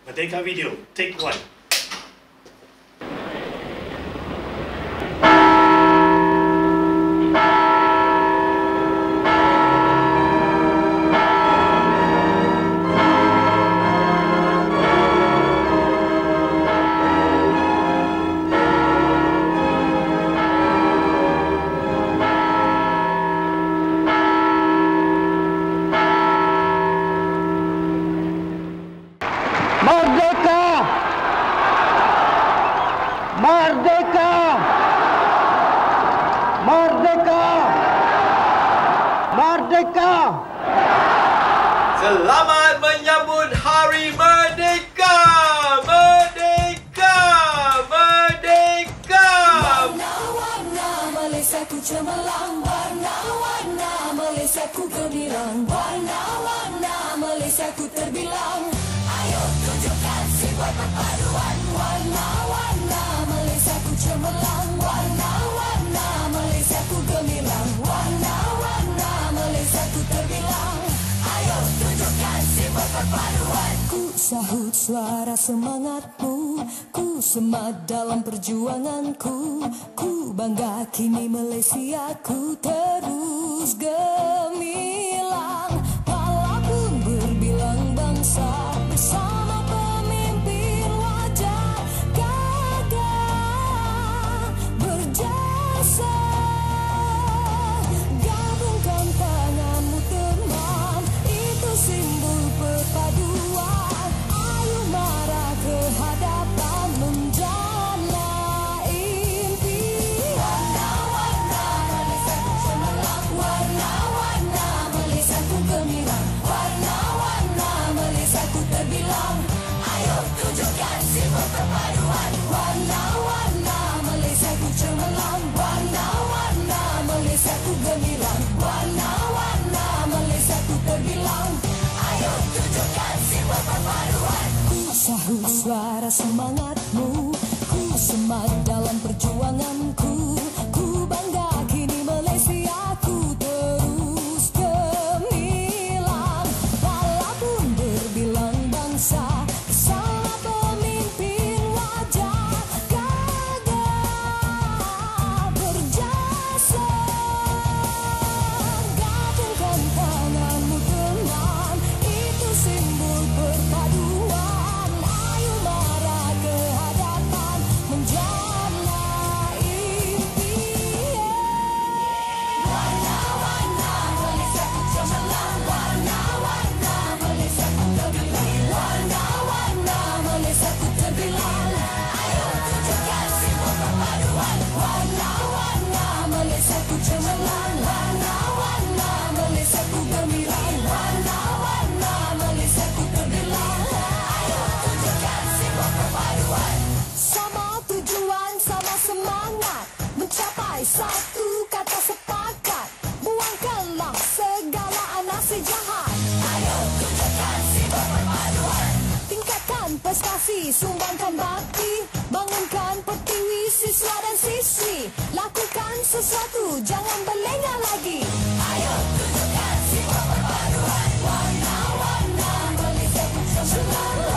Merdeka Video, take one. Merdeka! Merdeka! Merdeka! Merdeka! Selamat menyambut Hari Merdeka! Merdeka! Merdeka! Warna-warna Malaysiaku cemerlang, warna-warna Malaysiaku gemilang, warna-warna Malaysiaku terbilang. Ayo tunjukkan simbol perpaduan. Warna-warna Malaysiaku cemerlang, warna-warna Malaysiaku gemilang, warna-warna Malaysiaku terbilang. Ayo tunjukkan simbol perpaduan. Ku sahut suara semangatmu, ku semat dalam perjuanganku. Ku bangga kini Malaysiaku terus gemilang. Walaupun berbilang bangsa bersama pemimpin wajah gagah berjasa. Gabungkan tanganmu teman, itu simbol perpaduan. Ayo mara ke hadapan menjana impian. Warna-warna Malaysiaku cemerlang, warna-warna Malaysiaku gemilang, warna-warna Malaysiaku terbilang. Ayo tunjukkan simbol perpaduan. Warna-warna Malaysiaku cemerlang, warna-warna Malaysiaku gemilang, warna-warna Malaysiaku terbilang. Ayo tunjukkan simbol perpaduan. Ku sahut suara semangatmu, ku semat dalam perjuanganku. Ku bangga kini Malaysiaku terus gemilang. Walaupun berbilang bangsa bersama pemimpin wajah gagah berjasa. Gabungkan tanganmu teman, itu simbol perpaduan. Ayo mara ke hadapan menjana impian. Warna-warna Malaysiaku cemerlang, warna-warna Malaysiaku terbilang, warna-warna Malaysiaku terbilang. Ayo tunjukkan simbol perpaduan. Warna-warna Malaysiaku cemerlang, warna-warna Malaysiaku gemilang, warna-warna Malaysiaku terbilang. Ayo tunjukkan simbol perpaduan. Sama tujuan, sama semangat, mencapai satu kata sepakat. Buangkanlah segala anasi jahat. Ayo tunjukkan simbol perpaduan. Tingkatkan prestasi, sumbangkan bakti, bangunkan pertiwi siswa dan siswi. Lakukan sesuatu, jangan berlengah lagi. Ayo tunjukkan simbol perpaduan. Warna-warna Malaysiaku cemerlang,